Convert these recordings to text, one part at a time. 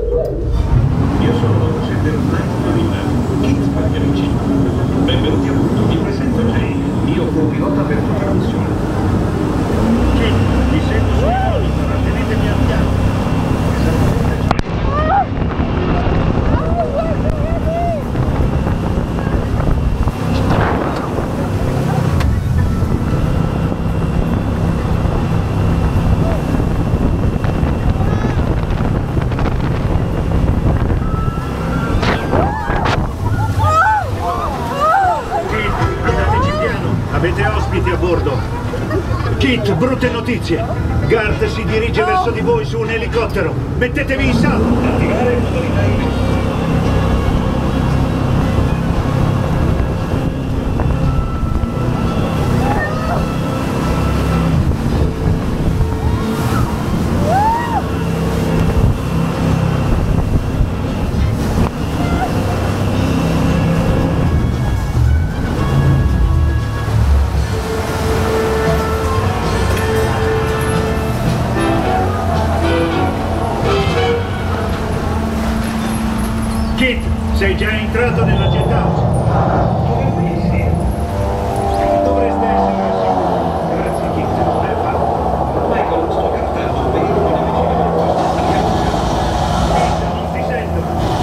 Io sono Kitt Superjet. Benvenuti a bordo, mi presento Jay, io co-pilota per tutta la missione. Kitt, mi sento sui monitor, tenetemi al fianco. Avete ospiti a bordo. Kitt, brutte notizie. Guard si dirige verso di voi su un elicottero. Mettetevi in salvo. Attivare modalità in Kitt, sei già entrato nella jet house? Dovreste essere al sicuro. Grazie Kitt, ben fatto. Michael, sto cartando un veicolo in Kitt, non ti sento.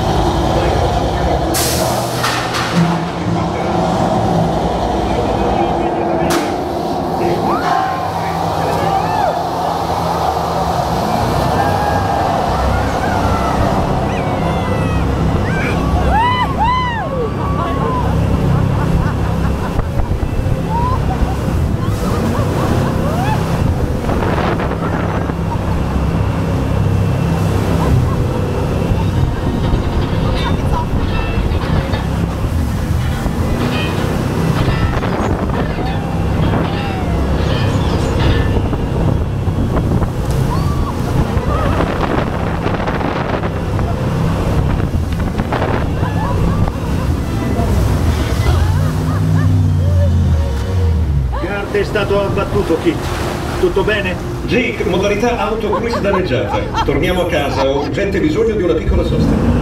È stato abbattuto, Kitt. Tutto bene? Jake, modalità autocruise danneggiata. Torniamo a casa, ho urgente bisogno di una piccola sosta.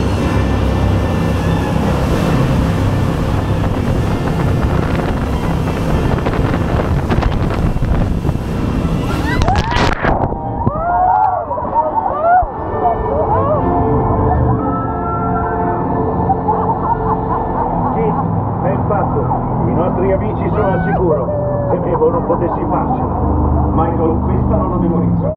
Ben fatto, i nostri amici sono al sicuro. Temevo non potessi farcela. Michael, questa non la memorizzo.